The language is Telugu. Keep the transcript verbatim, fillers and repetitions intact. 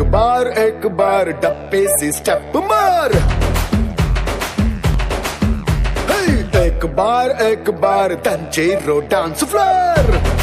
बार एक बार डप्पे से स्टेप मार, एक बार एक बार तंजीरो डांस फ्लोर।